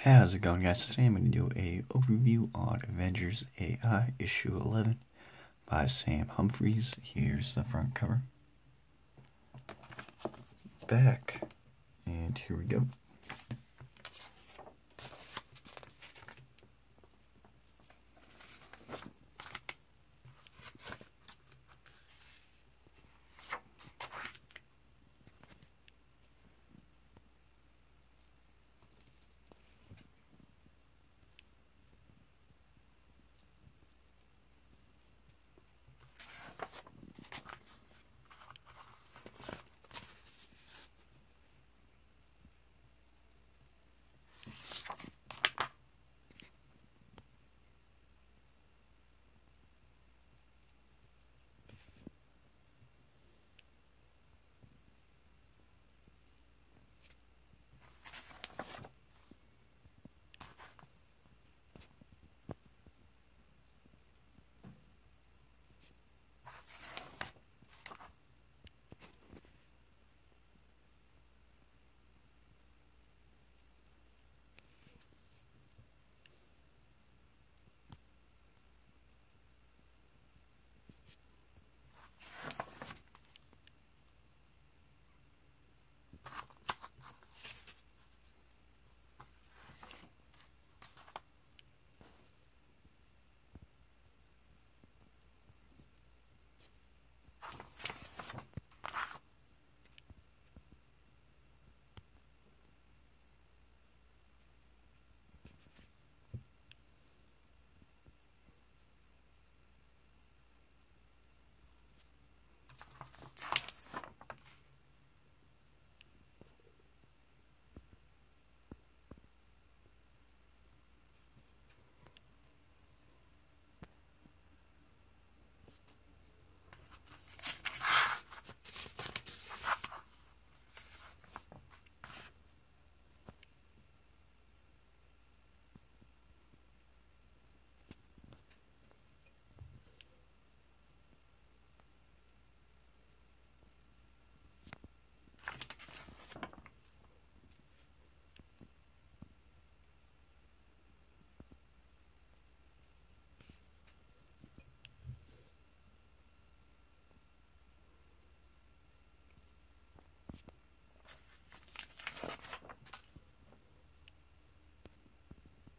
How's it going, guys? Today I'm going to do a overview on Avengers AI issue 11 by Sam Humphries. Here's the front cover, back, and here we go.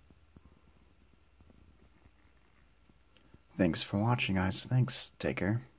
Thanks for watching, guys. Thanks. Take care.